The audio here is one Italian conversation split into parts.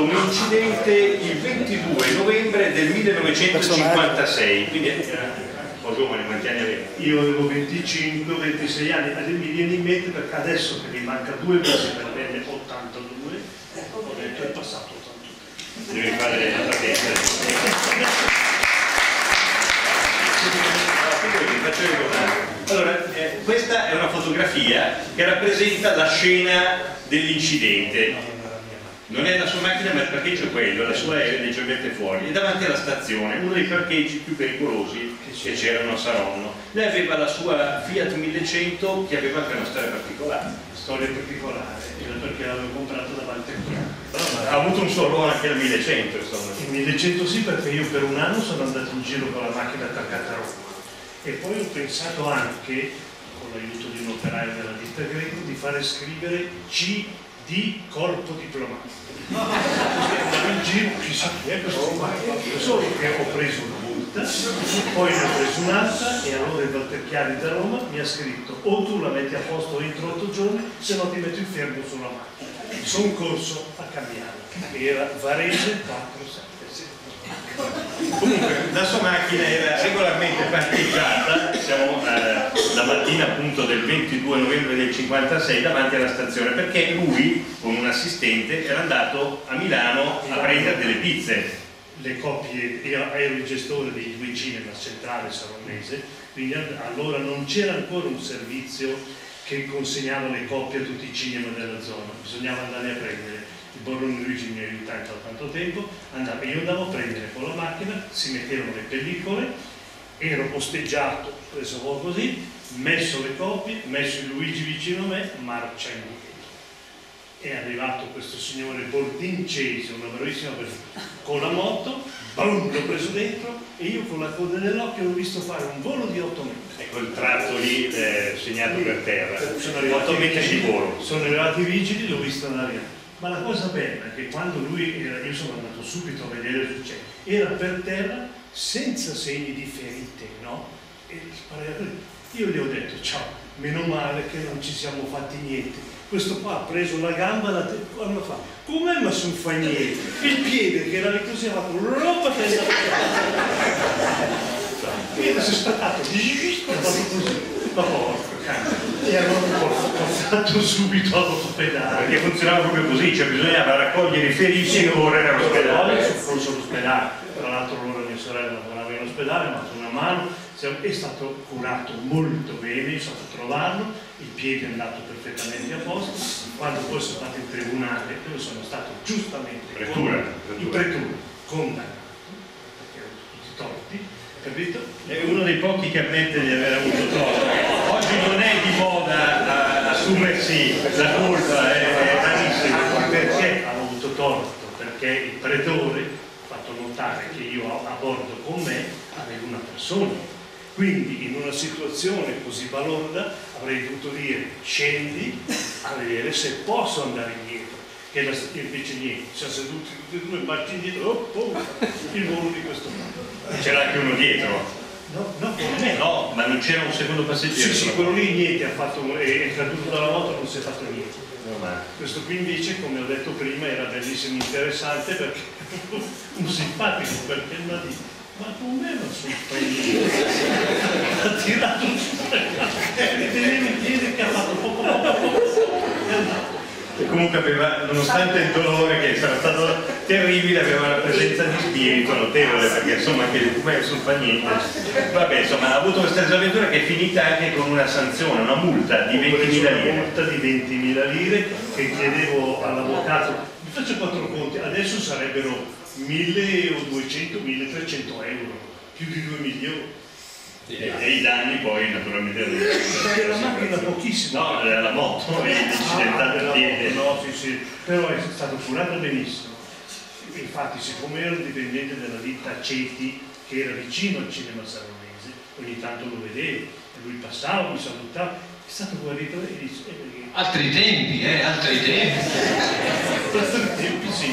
un incidente il 22 novembre del 1956, quindi era un po' giovane, quanti anni aveva? Io avevo 25-26 anni, mi viene in mente perché adesso che mi manca 2 mesi per avere 82, ho detto è passato 82. Devi fare la partenza. Allora, questa è una fotografia che rappresenta la scena dell'incidente. Non è la sua macchina, ma il parcheggio è quello, la sua è leggermente fuori, è davanti alla stazione, uno dei parcheggi più pericolosi che c'erano a Saronno. Lei aveva la sua Fiat 1100 che aveva anche una storia particolare. Storia particolare, perché l'avevo comprato davanti a qui. Ha avuto un suo ruolo anche il 1100, insomma. Il 1100 sì, perché io per un anno sono andato in giro con la macchina attaccata a Roma. E poi ho pensato anche, con l'aiuto di un operaio della ditta Greco, di fare scrivere CD corpo diplomatico. Andavo in giro, chissà chi è questo qua. Solo che ho preso una multa, poi ne ho preso un'altra e allora il Walter Chiari da Roma mi ha scritto: o tu la metti a posto entro 8 giorni, se no ti metto in fermo sulla macchina. Sono corso a cambiarla. Era Varese 477. Comunque la sua macchina era regolarmente parcheggiata, siamo la mattina appunto del 22 novembre del 56 davanti alla stazione, perché lui con un assistente era andato a Milano a prendere delle pizze. Le coppie, io ero il gestore dei 2 cinema centrale saronnese, quindi allora non c'era ancora un servizio che consegnava le coppie a tutti i cinema della zona, bisognava andare a prendere. Il Borrone Luigi mi aiutava da tanto tempo, io andavo a prendere con la macchina, si mettevano le pellicole, ero posteggiato, preso un po' così, messo le copie, messo il Luigi vicino a me, marcia indietro. È arrivato questo signore bordincese, una bravissima persona, con la moto, boom, l'ho preso dentro e io con la coda nell'occhio l'ho visto fare un volo di 8 metri. Ecco il tratto lì segnato per terra, sono arrivati 8 metri di volo. Sono arrivati i vigili, l'ho visto andare. Ma la cosa bella è che quando lui era, io sono andato subito a vedere il successo, era per terra senza segni di ferite, no? E io gli ho detto ciao, meno male che non ci siamo fatti niente. Questo qua ha preso la gamba, quando fa, come ma non fa niente? Il piede che era lì così ha fatto roba testa. Il piede si è staccato, ha fatto così, ma porco cane. E allora ho portato subito all'ospedale. Perché funzionava proprio così, cioè bisognava raccogliere i feriti e correre all'ospedale. Corso all'ospedale, tra l'altro loro mia sorella lavorava in ospedale, mi ha dato una mano, è stato curato molto bene, sono andato a trovarlo, il piede è andato perfettamente a posto, quando poi sono stato in tribunale, dove sono stato giustamente in pretura, condannato, perché erano tutti torti, capito? È uno dei pochi che ammette di aver avuto torto. Oggi non è di moda assumersi la colpa, è rarissimo. Perché ha avuto torto? Perché il pretore ha fatto notare che io a bordo con me avevo una persona. Quindi in una situazione così balorda avrei dovuto dire scendi a vedere se posso andare indietro. Che invece niente, siamo seduti tutti e due, marci indietro, il volo di questo modo. C'era anche uno dietro. No, con me. No, ma non c'era un secondo passeggero. Sì, quello lì niente, è caduto dalla moto, non si è fatto niente. Questo qui invece, come ho detto prima, era bellissimo, interessante perché un simpatico, perché mi ha detto ma con me non sono niente. Ha tirato su e vedeva il piede che ha fatto poco e è andato. E comunque aveva, nonostante il dolore che sarà stato terribile, aveva una presenza di spirito notevole, perché insomma anche le come non fa niente. Vabbè, insomma, ha avuto questa disavventura che è finita anche con una sanzione, una multa di 20.000 lire. Una multa di 20.000 lire che chiedevo all'avvocato, vi faccio 4 conti, adesso sarebbero 1.200, 1.300 euro, più di 2 milioni. E i danni poi naturalmente Perché la macchina pochissimo. No, la moto e l'incidentato il piede. No, sì, però è stato curato benissimo. Infatti, siccome ero dipendente della ditta Ceti, che era vicino al cinema saronnese, ogni tanto lo vedevo, e lui passava, mi salutava, è stato guarito e dice... Altri tempi, altri tempi. Altri tempi, sì.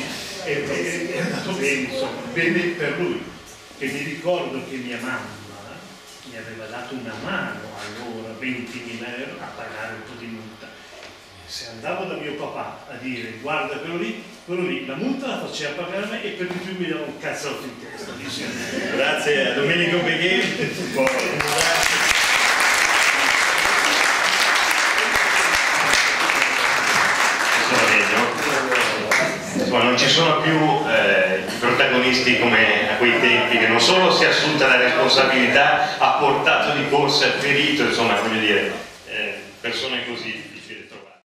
È andato bene, insomma, bene per lui. Che mi ricordo che mia mamma mi aveva dato una mano allora, 20.000 euro, a pagare un po' di multa. Se andavo da mio papà a dire guarda quello lì, quello lì, la multa la faceva pagare a me e per di più mi dava un cazzotto in testa. Grazie a Domenico Beghe. Insomma, non ci sono più i protagonisti come a quei tempi, che non solo si è assunta la responsabilità, ha portato di corsa il ferito, insomma, voglio dire, persone così.